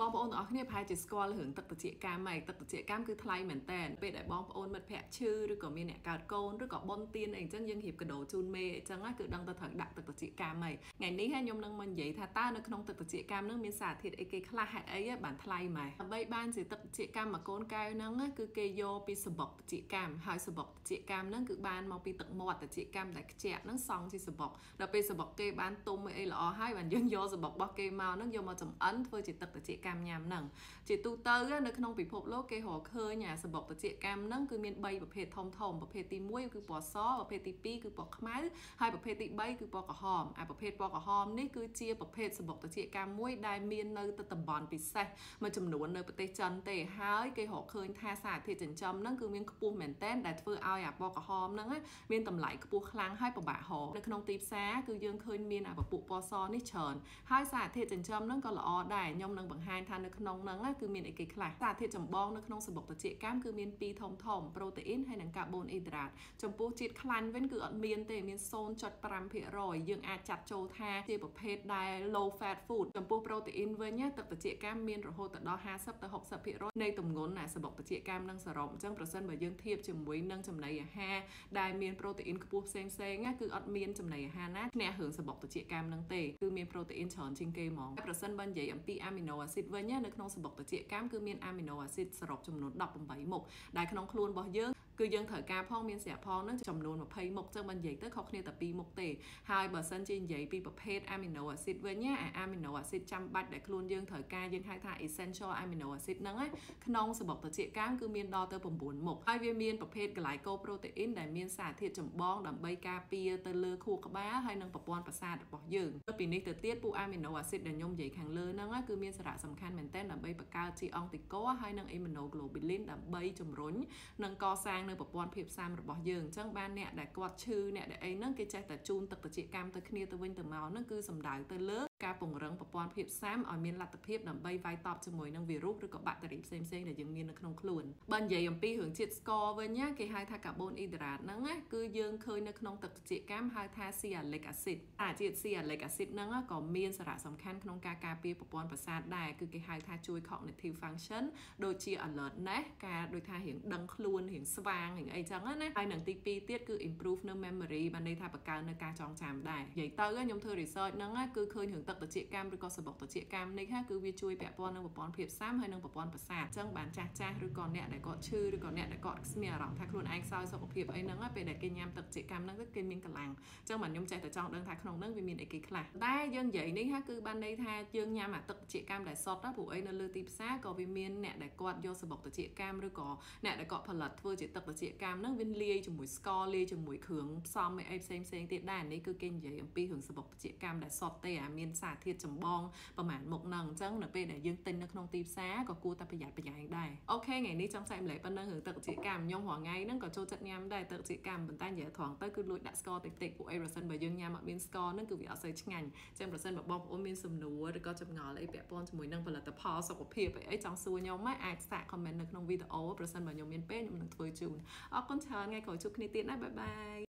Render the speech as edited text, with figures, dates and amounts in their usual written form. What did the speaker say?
បងប្អូនទាំងអស់គ្នាប្រហែលជាស្គាល់រឿងទឹកត្រចៀកកាមហើយទឹកត្រចៀកកាមគឺថ្លៃមែនតើពេលដែលបងប្អូនមិត្តភ័ក្តិឈឺឬក៏មានអ្នកកើតកូនឬក៏បុណ្យទានអីអញ្ចឹងយើងរៀបកាដូជូនមេអញ្ចឹងគឺដឹងទៅត្រូវដាក់ទឹកត្រចៀកកាមហើយថ្ងៃនេះខ្ញុំនឹងមកនិយាយថាតើនៅក្នុងទឹកត្រចៀកកាមនឹងមានសារធាតុអីគេខ្លះហេតុអីបានថ្លៃម៉េចដើម្បីបានជាទឹកត្រចៀកកាមមួយកូនកែវហ្នឹងគឺគេយកពីសបុកត្រចៀកកាមហើយសបុកត្រចៀកកាមហ្នឹងគឺបានមកពីទឹកមាត់ត្រចៀកកាមដែលខ្ជាក់ហ្នឹងសង់ជាសបុកដល់ពេលសបុកគេបានទុំអីល្អហើយបានយើងយកសបុករបស់គេមកហ្នឹងយកមកចម្អិនធ្វើជាទឹកត្រចៀកកាមញ៉ាំហ្នឹងជាទូទៅនៅក្នុងពិភពលោកគេរកឃើញសបុកត្រចៀកកាមហ្នឹងគឺមាន3ប្រភេទធំប្រភេទទី1គឺពណ៌សប្រភេទទី2គឺពណ៌ខ្មៅហើយប្រភេទទី3គឺពណ៌ក្រហមប្រភេទពណ៌ក្រហមនេះគឺជាប្រភេទសបុកត្រចៀកកាមមួយដែលមាននៅទៅតំបន់ពិសេសមួយចំនួននៅប្រទេសចិនទេហើយគេរកឃើញថាសារធាតុចិញ្ចឹមហ្នឹងគឺមានខ្ពស់មែនទែនដែលធ្វើឲ្យពណ៌ក្រហមហ្នឹងមានតម្លៃខ្ពស់ខ្លាំងហើយពិបាករកនៅក្នុងទីផ្សារគឺយើងឃើញមានពពុះពណ៌សនេះច្រើនហើយសារធាតុចិញ្ចឹមហ្នឹងក៏ល្អដែរខ្ញុំនឹងបង្ហាញថានៅក្នុងហ្នឹងគឺមានអីគេខ្លះសារធាតុចម្បងនៅក្នុងសបុកត្រចៀកកាមគឺមាន2ធំប្រូតេអ៊ីនហើយនិងកាបូនអ៊ីដ្រាតចំពោះជាតិខ្លាញ់វិញគឺអត់មានទេមាន 0.5% យើងអាចចាត់ចូលថាជាប្រភេទដែល low fat food ចំពោះប្រូតេអ៊ីនវិញទឹកត្រចៀកកាមមានរហូតដល់50ទៅ 60% នៃទម្ងន់សបុកត្រចៀកកាមនឹងសរុបអញ្ចឹងប្រសិនបើយើងធៀបជាមួយនឹងចំណីអាហារដែលមានប្រូតេអ៊ីនខ្ពស់ផ្សេងគឺអត់មានចំណីអាហារណាឈ្នះរឿងសបុកត្រចៀកកាមនឹងទេគឺមានប្រូតេអ៊ីនច្រើនជាងគេហ្មងប្រសិនបើនិយាយអំពីអាមីណូអាស៊ីតវិញនៅក្នុងសបុកត្រចៀកកាមគឺមានអាមីណូអាស៊ីតសរុបចំនួន18មុខដែលក្នុងខ្លួនរបស់យើងគឺយើងត្រូវការផងមានស្រាប់ផងនឹងចំនួន20មុខចឹងបើនិយាយទៅខុសគ្នាតែ2មុខទេហើយបើសិនជានិយាយពីប្រភេទអាមីណូអាស៊ីតវិញអាមីណូអាស៊ីតចាំបាច់ដែលខ្លួនយើងត្រូវការយើងហៅថា essential amino acid ហ្នឹងក្នុងសបុកត្រចៀកកាមគឺមានដល់ទៅ9មុខហើយវាមានប្រភេទ glycoprotein ដែលមានសារធាតុចម្បងដើម្បីការពារទៅលើខួរក្បាលហើយនិងប្រព័ន្ធប្រសាទរបស់យើងពីនេះទៅទៀតពួកអាមីណូអាស៊ីតដែលខ្ញុំនិយាយខាងលើហ្នឹងគឺមានសារៈសំខាន់មែនទែនដើម្បីបង្កើតជាអង់ទីកូហើយនិង immunoglobulin ដើម្បីជំរុញនិងកសាងនៅប្រព័ន្ធភាពស៊ាំរបស់យើងអញ្ចឹងបានអ្នកដែលគាត់ឈឺអ្នកដែលអីហ្នឹងគេចេះតែជូនទឹកត្រចៀកកាមទៅគ្នាទៅវិញទៅមកហ្នឹងគឺសំដៅទៅលើការពង្រឹងប្រព័ន្ធភាពស៊ាំឲ្យមានលទ្ធភាពដើម្បីវាយតបជាមួយនឹងវីរុសឬក៏បាក់តេរីផ្សេងៗដែលយើងមាននៅក្នុងខ្លួនបើនិយាយអំពីរឿងជាតិស្ករវិញគេហៅថាកាបូនអ៊ីដ្រាតហ្នឹងគឺយើងឃើញនៅក្នុងទឹកត្រចៀកកាមហៅថា sialic acid ជាតិ sialic acid ហ្នឹងក៏មានសារៈសំខាន់ក្នុងការការពារប្រព័ន្ធប្រសាទដែរគឺគេហៅថាជួយ cognitive function ដូចជា alertness ការដូចថារៀងដឹងខ្លួនរៀងស្វាងរៀងអីចឹងណាហើយនឹងទី2ទៀតគឺ improve នៅ memory បានន័យថាបង្កើននៅការចងចាំដែរនិយាយទៅខ្ញុំធ្វើ research ហ្នឹងគឺឃើញរឿងទឹកត្រចៀកកាមឬក៏សបុកត្រចៀកកាមនេះគឺវាជួយពាក់ព័ន្ធនឹងប្រព័ន្ធភាពស៊ាំហើយនឹងប្រព័ន្ធប្រសាទអញ្ចឹងបានចាស់ឬក៏អ្នកដែលគាត់ឈឺឬក៏អ្នកដែលគាត់មានអារម្មណ៍ថាខ្លួនឯងខ្សោយសុខភាពអីហ្នឹងពេលដែលគេញ៉ាំទឹកត្រចៀកកាមហ្នឹងគេមានកម្លាំងអញ្ចឹងបាទខ្ញុំចេះតែចង់ដឹងថាក្នុងហ្នឹងវាមានអីគេខ្លះតែយើងនិយាយនេះគឺបានន័យថាយើងញ៉ាំអាទឹកត្រចៀកកាមដែលសុទ្ធព្រោះអីនៅលើទីផ្សារក៏វាមានអ្នកដែលគាត់យកសបុកត្រចៀកកាមឬក៏អ្នកដែលគាត់ផលិតធ្វើជាទឹកត្រចៀកកាមហ្នឹងវាលាយជាមួយស្ករលាយជាមួយគ្រឿងផ្សំអីផ្សេងទៀតដែរនេះគឺគេនិយាយអំពីរឿងសបុកត្រចៀកកាមដែលសុទ្ធទេមានសារធាតុចម្បងប្រហែលមុខហ្នឹងអញ្ចឹងនៅពេលដែលយើងទិញនៅក្នុងទីផ្សារក៏គួរតែប្រយ័ត្នប្រយែងដែរអូខេថ្ងៃនេះចង់ចែកម្លែកប៉ុណ្ណឹងរឿងទឹកត្រចៀកកាមខ្ញុំរាល់ថ្ងៃហ្នឹងក៏ចូលចិត្តញ៉ាំដែរទឹកត្រចៀកកាមប៉ុន្តែនិយាយត្រង់ទៅគឺលួចដាក់ស្ករតិចពួកអីប្រសិនបើយើងញ៉ាំអត់មានស្ករហ្នឹងគឺវាអត់សូវឆ្ងាញ់អញ្ចឹងប្រសិនបើបងប្អូនមានសំណួរឬក៏ចម្ងល់អីពាក់ព័ន្ធជាមួយនឹងផលិតផលសុខភាពអីចង់សួរខ្ញុំអាចសាក comment នៅក្នុងវីដេអូប្រសិនបើខ្ញុំមានពេលខ្ញុំនឹងធ្វើជូនអរគុណច្រើនថ្ងៃក្រោយជួបគ្នាទៀតណាបាយបាយ